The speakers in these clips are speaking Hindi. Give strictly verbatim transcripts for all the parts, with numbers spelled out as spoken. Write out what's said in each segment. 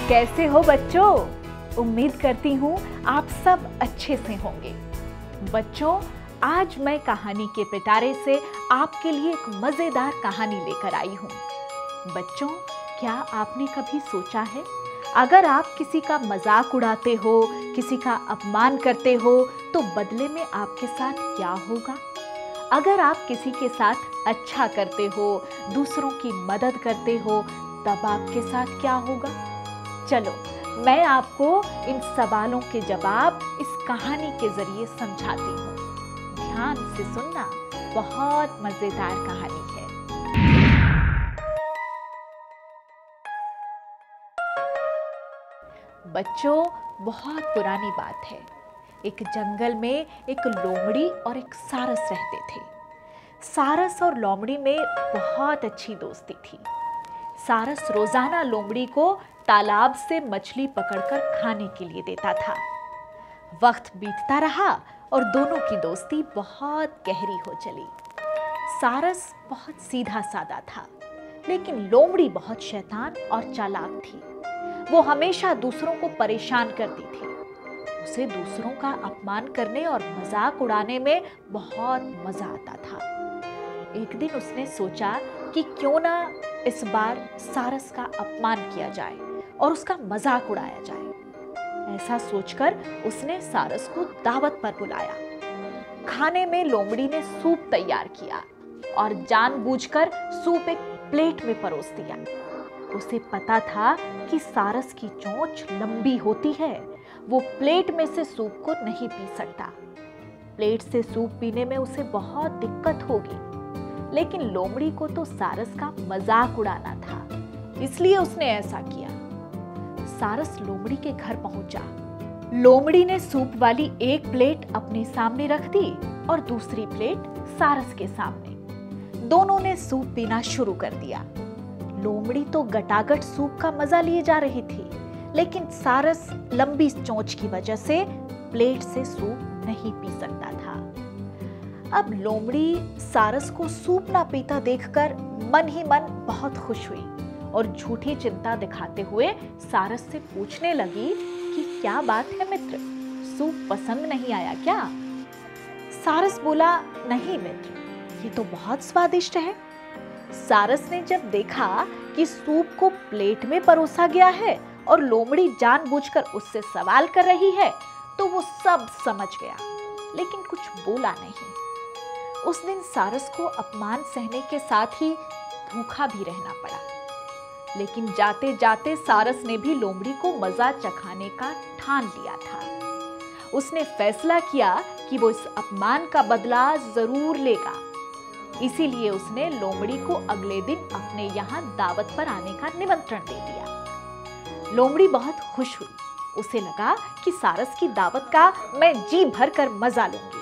कैसे हो बच्चों? उम्मीद करती हूँ आप सब अच्छे से होंगे। बच्चों, आज मैं कहानी के पिटारे से आपके लिए एक मजेदार कहानी लेकर आई हूँ। बच्चों, क्या आपने कभी सोचा है, अगर आप किसी का मजाक उड़ाते हो, किसी का अपमान करते हो, तो बदले में आपके साथ क्या होगा? अगर आप किसी के साथ अच्छा करते हो, दूसरों की मदद करते हो, तब आपके साथ क्या होगा? चलो, मैं आपको इन सवालों के जवाब इस कहानी के जरिए समझाती हूँ। ध्यान से सुनना, बहुत मजेदार कहानी है। बच्चों, बहुत पुरानी बात है। एक जंगल में एक लोमड़ी और एक सारस रहते थे। सारस और लोमड़ी में बहुत अच्छी दोस्ती थी। सारस रोजाना लोमड़ी को तालाब से मछली पकड़कर खाने के लिए देता था। वक्त बीतता रहा और दोनों की दोस्ती बहुत गहरी हो चली। सारस बहुत सीधा साधा था, लेकिन लोमड़ी बहुत शैतान और चालाक थी। वो हमेशा दूसरों को परेशान करती थी। उसे दूसरों का अपमान करने और मजाक उड़ाने में बहुत मजा आता था। एक दिन उसने सोचा कि क्यों ना इस बार सारस का अपमान किया जाए और उसका मजाक उड़ाया जाए। ऐसा सोचकर उसने सारस को दावत पर बुलाया। खाने में लोमड़ी ने सूप तैयार किया और जानबूझकर सूप एक प्लेट में परोस दिया। उसे पता था कि सारस की चोंच लंबी होती है, वो प्लेट में से सूप को नहीं पी सकता। प्लेट से सूप पीने में उसे बहुत दिक्कत होगी, लेकिन लोमड़ी को तो सारस का मजाक उड़ाना था, इसलिए उसने ऐसा किया। सारस लोमड़ी के घर पहुंचा। लोमड़ी ने सूप वाली एक प्लेट अपने सामने रख दी और दूसरी प्लेट सारस के सामने। दोनों ने सूप पीना शुरू कर दिया। लोमड़ी तो गटागट सूप का मजा लिए जा रही थी, लेकिन सारस लंबी चोंच की वजह से प्लेट से सूप नहीं पी सकता था। अब लोमड़ी सारस को सूप ना पीता देखकर मन ही मन बहुत खुश हुई और झूठी चिंता दिखाते हुए सारस से पूछने लगी कि क्या बात है मित्र, सूप पसंद नहीं आया क्या? सारस बोला, नहीं मित्र, ये तो बहुत स्वादिष्ट है। सारस ने जब देखा कि सूप को प्लेट में परोसा गया है और लोमड़ी जानबूझकर उससे सवाल कर रही है, तो वो सब समझ गया, लेकिन कुछ बोला नहीं। उस दिन सारस को अपमान सहने के साथ ही भूखा भी रहना पड़ा। लेकिन जाते जाते सारस ने भी लोमड़ी को मजा चखाने का ठान लिया था। उसने फैसला किया कि वो इस अपमान का बदला जरूर लेगा। इसीलिए उसने लोमड़ी को अगले दिन अपने यहाँ दावत पर आने का निमंत्रण दे दिया। लोमड़ी बहुत खुश हुई। उसे लगा कि सारस की दावत का मैं जी भर कर मजा लूंगी।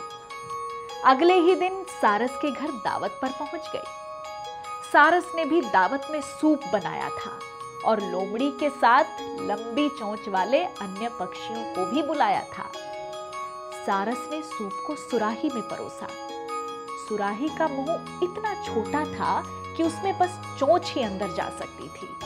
अगले ही दिन सारस के घर दावत पर पहुंच गई। सारस ने भी दावत में सूप बनाया था और लोमड़ी के साथ लंबी चोंच वाले अन्य पक्षियों को भी बुलाया था। सारस ने सूप को सुराही में परोसा। सुराही का मुंह इतना छोटा था कि उसमें बस चोंच ही अंदर जा सकती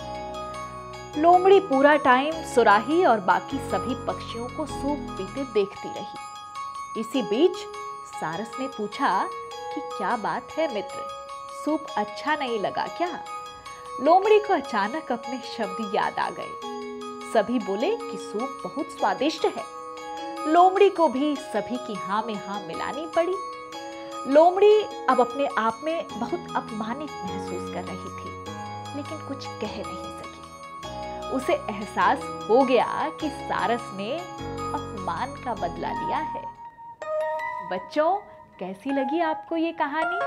थी। लोमड़ी पूरा टाइम सुराही और बाकी सभी पक्षियों को सूप पीते देखती रही। इसी बीच सारस ने पूछा कि क्या बात है मित्र, सूप अच्छा नहीं लगा क्या? लोमड़ी को अचानक अपने शब्द याद आ गए। सभी बोले कि सूप बहुत स्वादिष्ट है। लोमड़ी को भी सभी की हाँ में हाँ मिलानी पड़ी। लोमड़ी अब अपने आप में बहुत अपमानित महसूस कर रही थी, लेकिन कुछ कह नहीं सकी। उसे एहसास हो गया कि सारस ने अपमान का बदला लिया है। बच्चों, कैसी लगी आपको ये कहानी?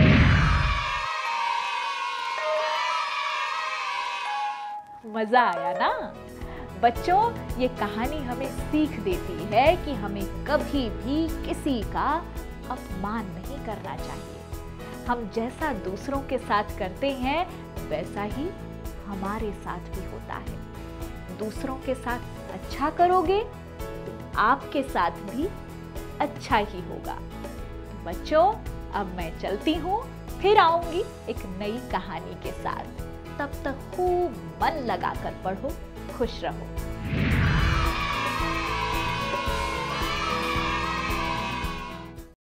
मजा आया ना? बच्चों, ये कहानी हमें सीख देती है कि हमें कभी भी किसी का अपमान नहीं करना चाहिए। हम जैसा दूसरों के साथ करते हैं, वैसा ही हमारे साथ भी होता है। दूसरों के साथ अच्छा करोगे तो आपके साथ भी अच्छा ही होगा। तो बच्चों, अब मैं चलती हूँ, फिर आऊंगी एक नई कहानी के साथ। तब तक खूब मन लगाकर पढ़ो खुश रहो।